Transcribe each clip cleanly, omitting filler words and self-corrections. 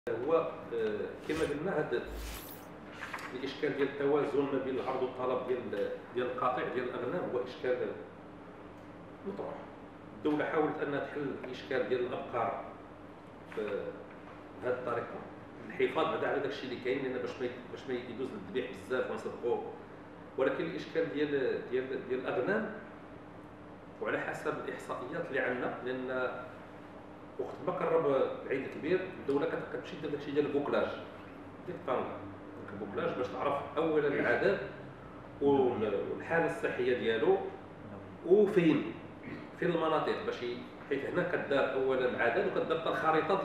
هو كما قلنا هذا الاشكال ديال التوازن ما بين العرض والطلب ديال القطيع ديال الاغنام هو اشكال مطروح. الدوله حاولت انها تحل الاشكال ديال الابقار بهذه الطريقه، الحفاظ بعدا على داك الشيء اللي كاين، لان باش ما يدوز للذبيح بزاف ونصدقوه. ولكن الاشكال ديال الاغنام، وعلى حسب الاحصائيات اللي عندنا، لان وقت ما قرب العيد الكبير الدوله كتمشي دير داكشي ديال البوكلاج، ديك الطنجه، البوكلاج باش تعرف اولا العدد والحاله الصحيه ديالو وفين المناطق، باش حيت هنا كدار اولا العدد وكدار حتى الخريطه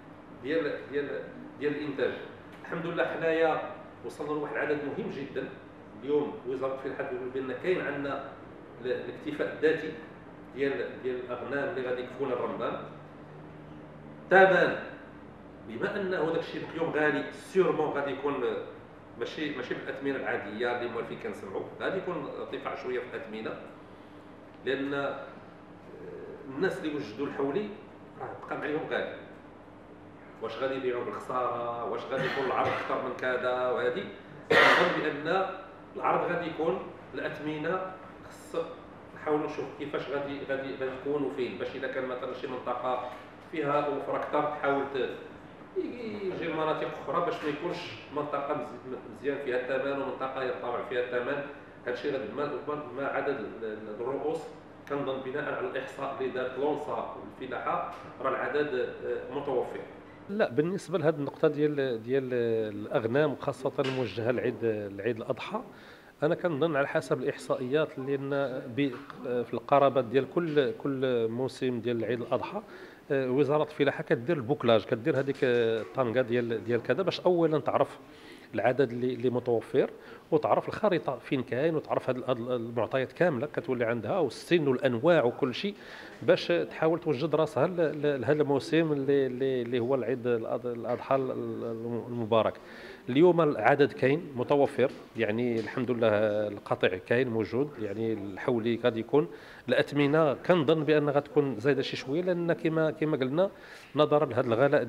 ديال الانتاج. الحمد لله حنايا وصلنا لواحد العدد مهم جدا. اليوم وزاره الفلاحه تقول بان كاين عندنا الاكتفاء الذاتي ديال الاغنام اللي غادي يكفونا رمضان. ثمن، بما انه داك الشيء اليوم غالي، سيرمون غادي يكون ماشي بالاثمنه العاديه اللي موالفين كنسمعوا، غادي يكون ارتفاع شويه في الاثمنه، لان الناس اللي وجدوا الحولي راه بقى عليهم غالي. واش غادي يبيعوا بالخساره، واش غادي يكون العرض اكثر من كذا، وهذه نظن بان العرض غادي يكون الاثمنه خص نحاولوا نشوف كيفاش غادي تكون وفين، باش اذا كان مثلا شي منطقه فيها وفره اكثر تحاول يجي مناطق اخرى باش ما يكونش منطقه مزيان فيها الثمن ومنطقه يرتفع فيها الثمن. هذا الشيء غادي ما عدد الرؤوس كنظن بناء على الاحصاء اللي دارت لونسا والفلاحه راه العدد متوفر. لا، بالنسبه لهذه النقطه ديال الاغنام وخاصه الموجهه لعيد الاضحى، انا كنظن على حسب الاحصائيات، لان في القرابات ديال كل موسم ديال عيد الاضحى وزاره الفلاحه كدير البوكلاج، كدير هذيك الطنجه ديال كذا، باش اولا تعرف العدد اللي متوفر، وتعرف الخريطه فين كاين، وتعرف هذه المعطيات كامله كتولي عندها، والسن والانواع وكل شيء، باش تحاول توجد راسها لهذا الموسم اللي هو العيد الاضحى المبارك. اليوم العدد كاين متوفر، يعني الحمد لله القطيع كاين موجود، يعني الحولي غادي يكون. الاثمنه كنظن بان غتكون زايده شي شويه، لان كما قلنا نظرا لهذا الغلاء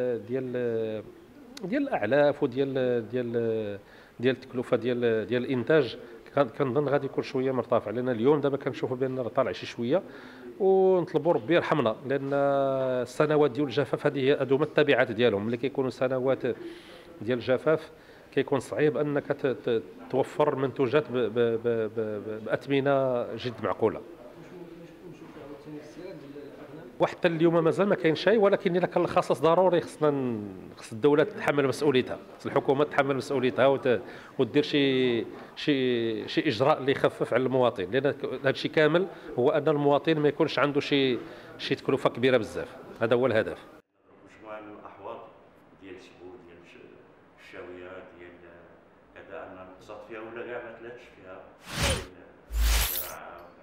ديال الاعلاف ديال التكلفه ديال الانتاج، كنظن غادي يكون شويه مرتفع، لان اليوم دابا كنشوفوا بان راه طالع شي شويه، ونطلبوا ربي يرحمنا، لان السنوات ديال الجفاف هذه هادو هما التبعات ديالهم. ملي كيكونوا سنوات ديال الجفاف كيكون صعيب انك توفر منتوجات باثمنه جد معقوله. وحتى اليوم مازال ما كاين شيء، ولكن الا كان الخصص ضروري خص الدوله تتحمل مسؤوليتها، خص الحكومه تتحمل مسؤوليتها ودير شي اجراء اللي يخفف على المواطن، لان هذا الشيء كامل هو ان المواطن ما يكونش عنده شي تكلفه كبيره بزاف. هذا هو الهدف. مجموعه من الاحواض ديال السبوت ديال الشاويات ديال كذا، ان الاقتصاد فيها ولا كاع ما تلاتش فيها